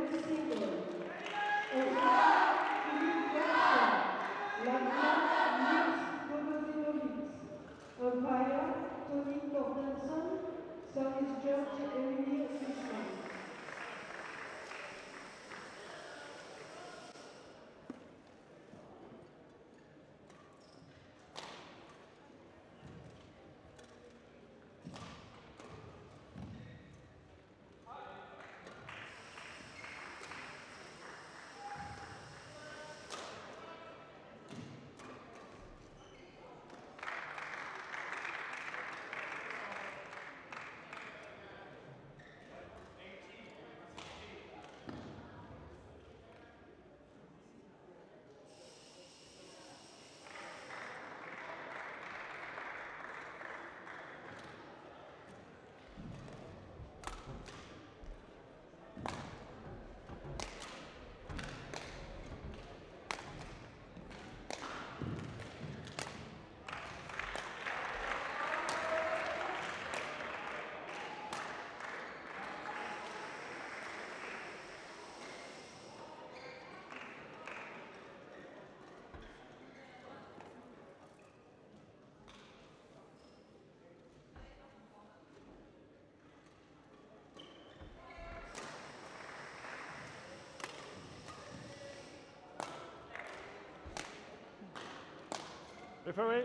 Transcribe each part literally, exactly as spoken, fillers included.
Referee.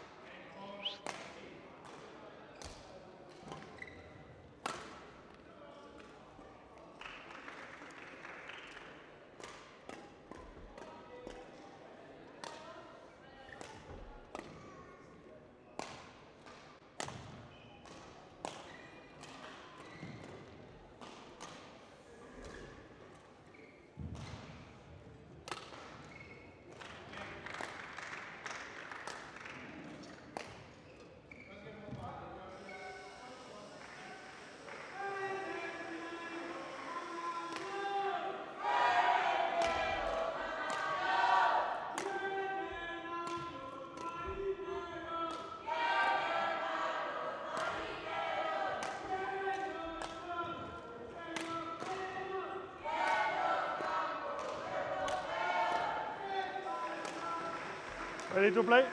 Ready to play?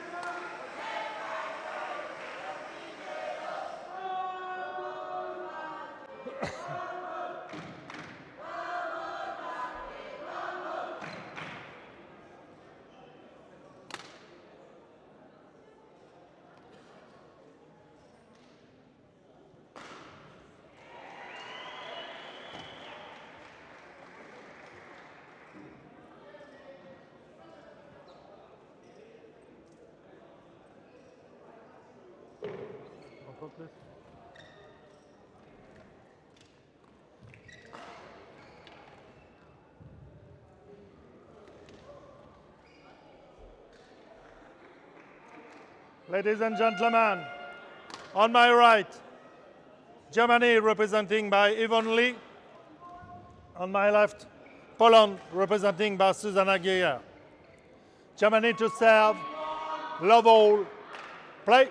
Please. Ladies and gentlemen, on my right, Germany representing by Yvonne. On my left, Poland representing by Zuzanna Glijer. Germany to serve, love all, play.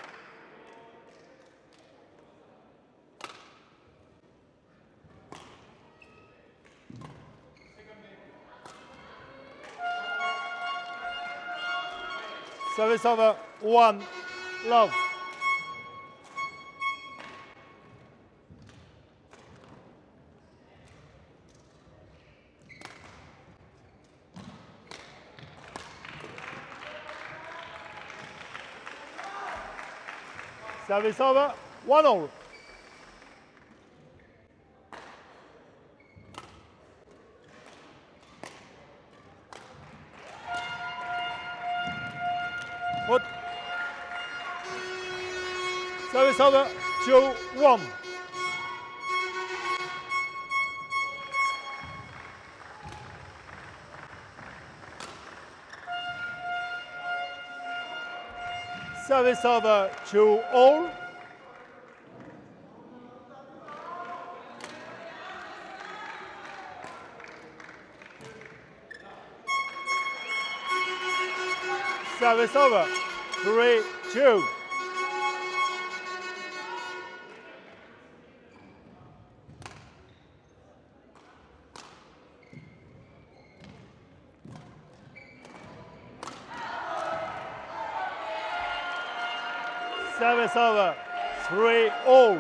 Service over, one, love. Service over, one all. Put. Service over, two, one. Service over, two, all. Service over, three, two. Service over. Three all.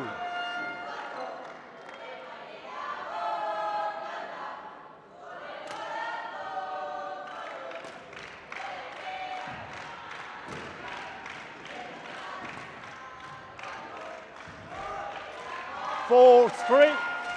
Four, three.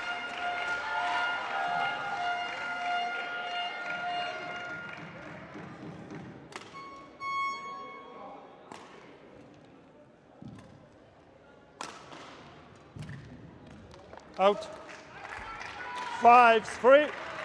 Out. Five, three.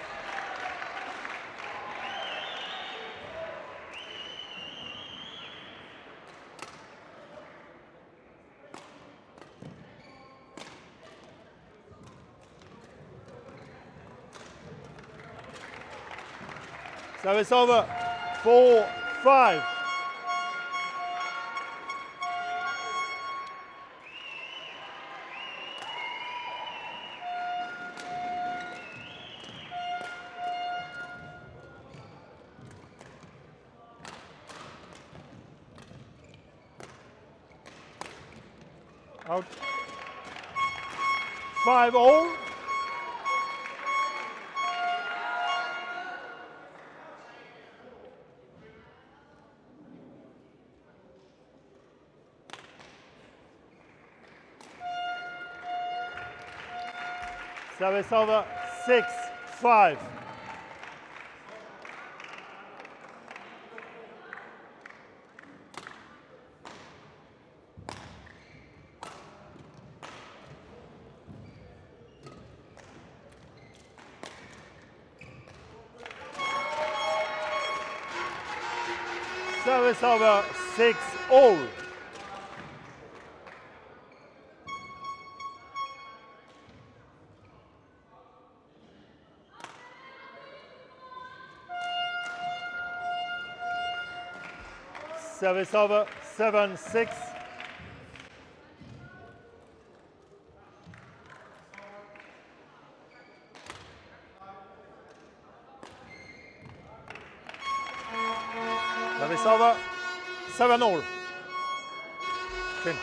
Service over. Four, five. Out. Five all. Service over. Six, five. Service over. Six all. Service over. Seven, six. Service over. Seven all. Fin.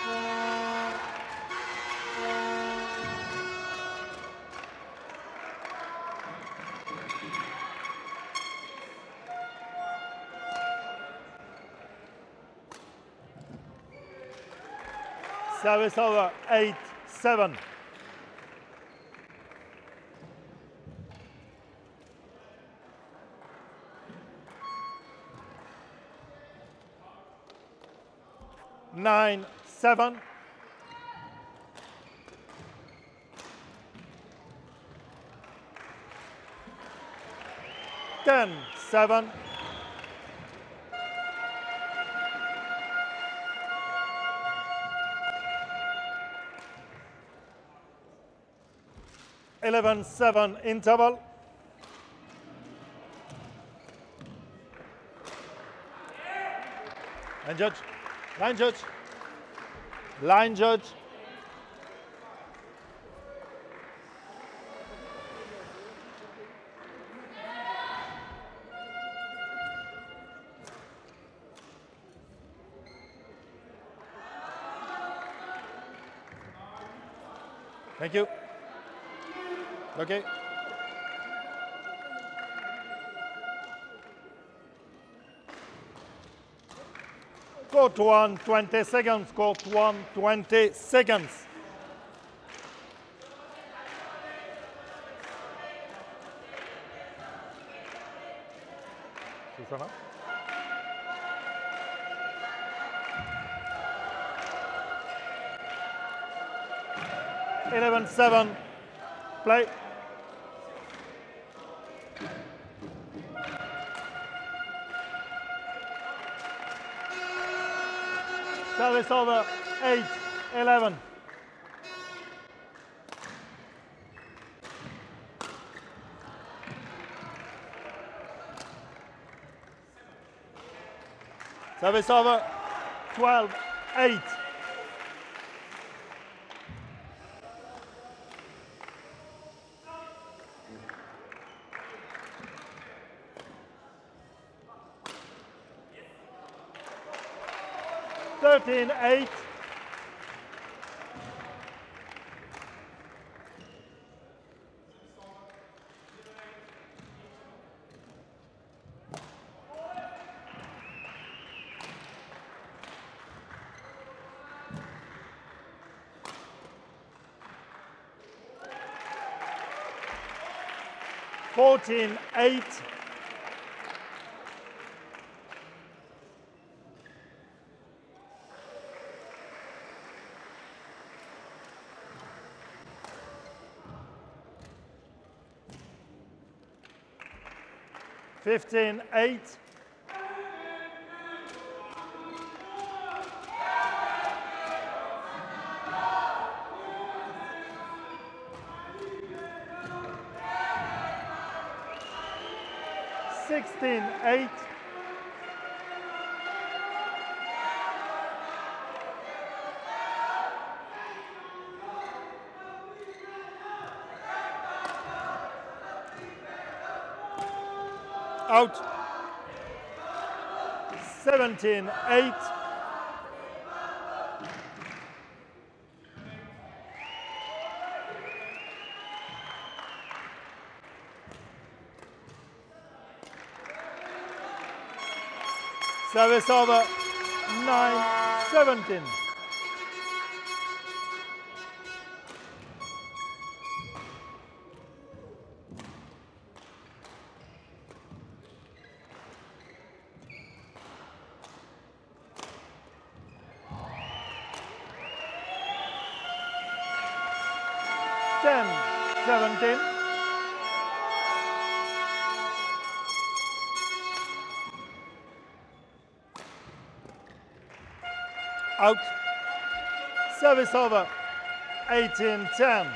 Service over. Eight, seven. Nine, seven. Ten, seven. Eleven, seven interval. Line judge. Line judge. Line judge. Thank you. Okay. Court one, twenty seconds. Court one, twenty seconds. Zuzanna. Eleven, seven. Play. Service over. Eight, eleven. Service over. Twelve, eight. Thirteen, eight. fourteen eight. fifteen eight. sixteen eight. Out. seventeen eight. Service over, nine seventeen. ten seventeen. Out. Service over, eighteen ten.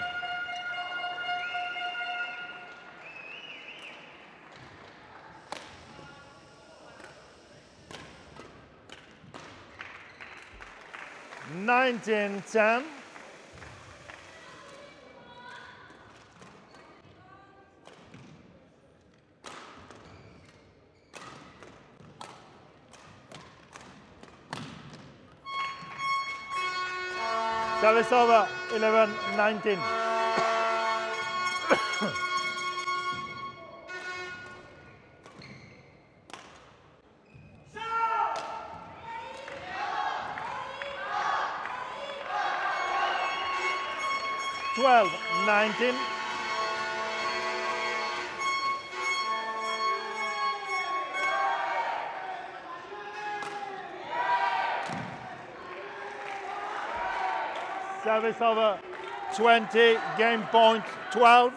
nineteen ten. Service over, eleven nineteen. twelve nineteen. Service over, twenty, game point, twelve.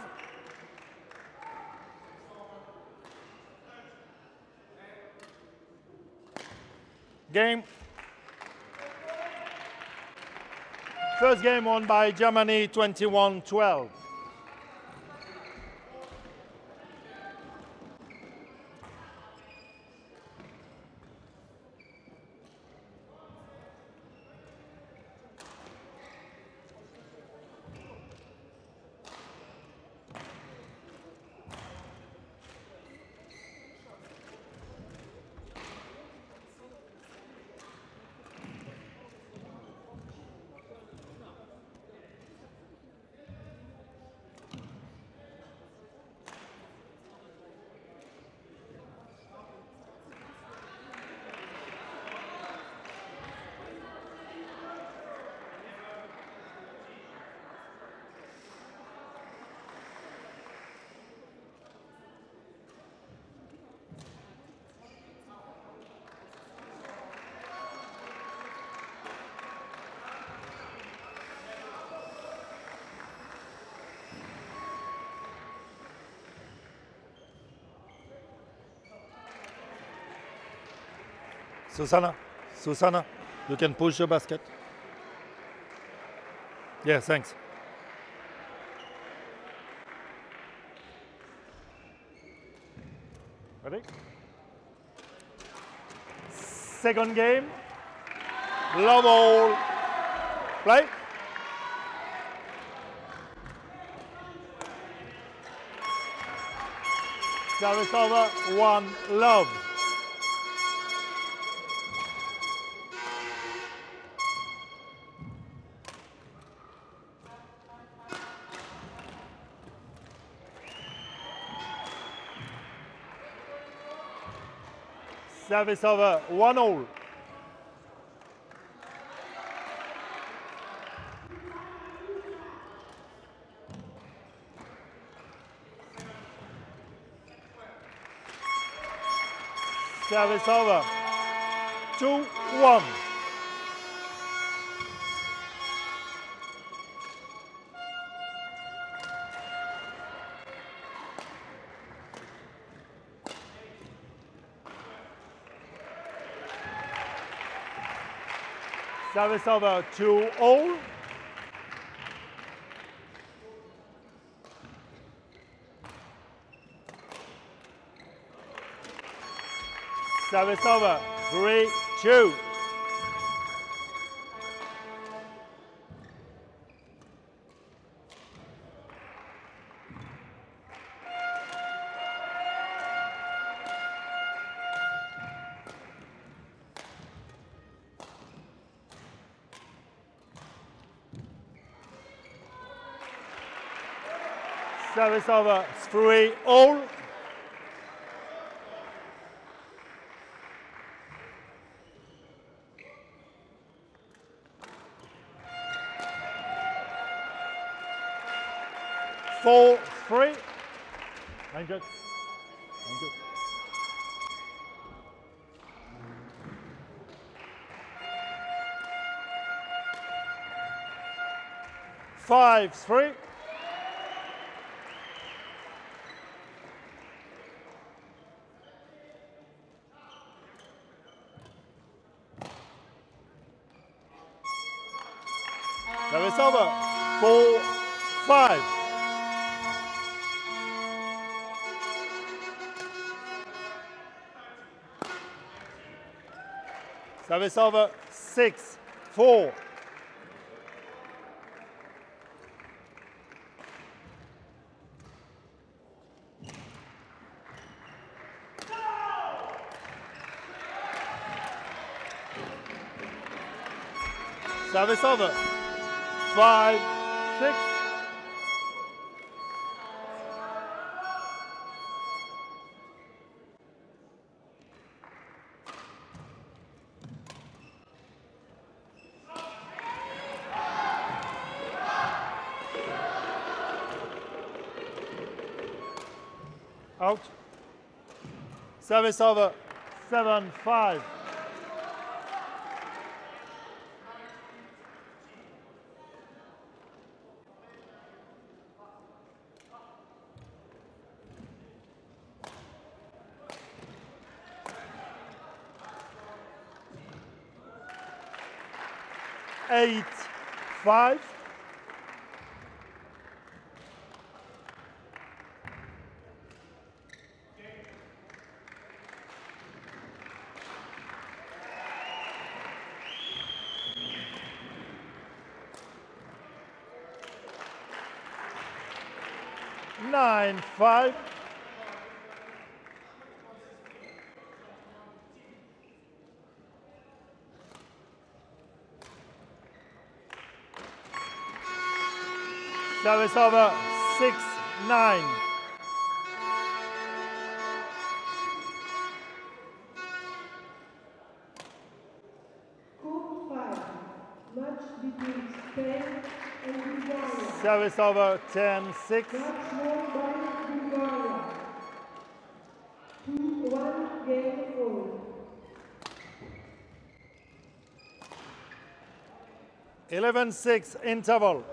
Game. First game won by Germany, twenty-one twelve. Zuzanna, Zuzanna, you can push the basket. Yeah, thanks. Ready? Second game. Love all. Play. Service over, one love. Service over, one all. Service over. two one. Service over. two all. Service over. three two. Service over. three all. four three. I'm good. I'm good. five three. Service over. four five. Service over. six four. Service over. five six. Out. Service over. seven five. eight five. nine five. Service over. six nine. Court five. Match between Spain and Bulgaria. Service over. ten six. Match won by Bulgaria. two one game all. eleven six interval.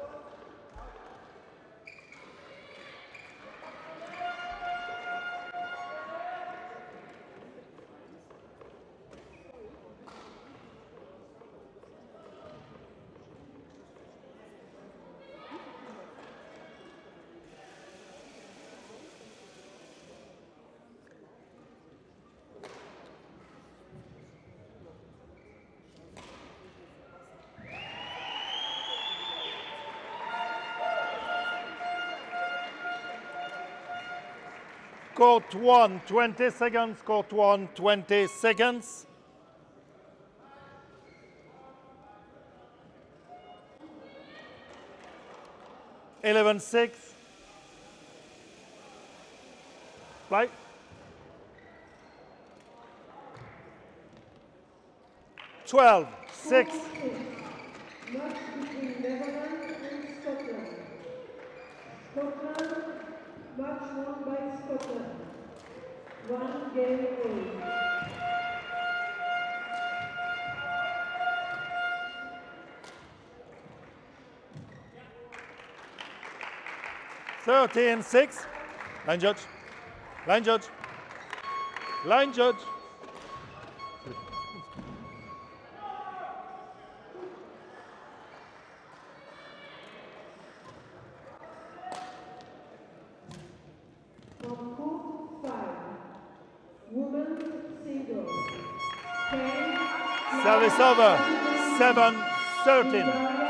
Court one, twenty seconds. Court one, twenty seconds. eleven six. Play. twelve six. Match between Netherlands and Scotland. Scotland, match won by Scotland. One game all. thirteen six. Line judge. Line judge. Line judge. On court five, women's singles. ten, Service over. seven thirteen.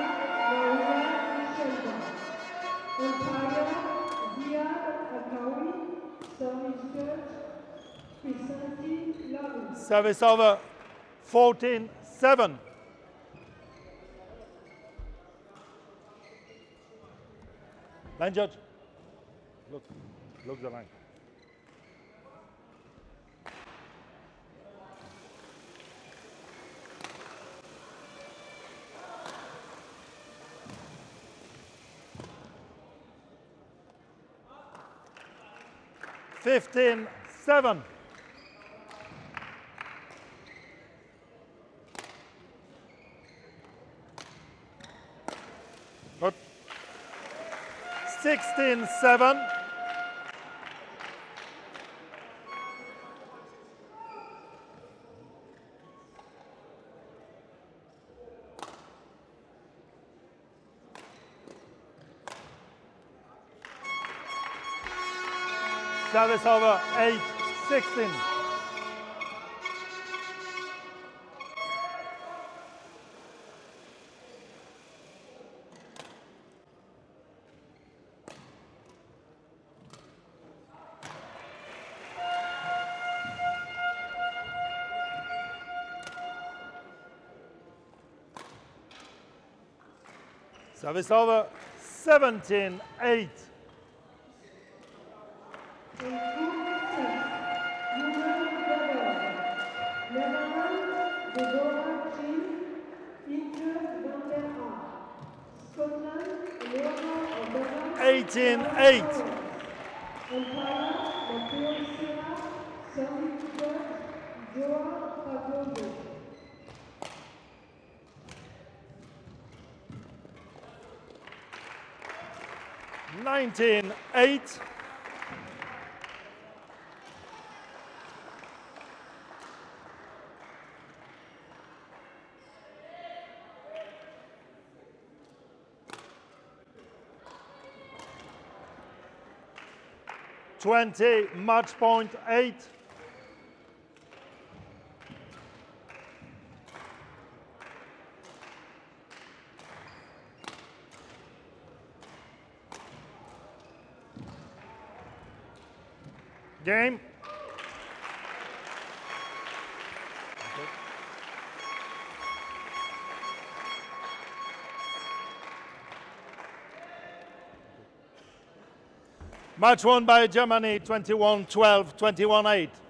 Umpire Ziad Akawi, service judge Crisanti Lavi. Service over. fourteen seven. Line judge. Look. Look the line. fifteen seven. Good. sixteen seven. Service over. eight sixteen. Service over. seventeen eight. On court six, women's double. Netherlands, Deborah Jean, Inge van der Haar. Scotland, Leona O'Donnell. eighteen eight. Umpire Matteo Serra, service judge Joa Pagogo. nineteen eight. twenty, match point eight. Game. Match won by Germany, twenty-one twelve, twenty-one eight.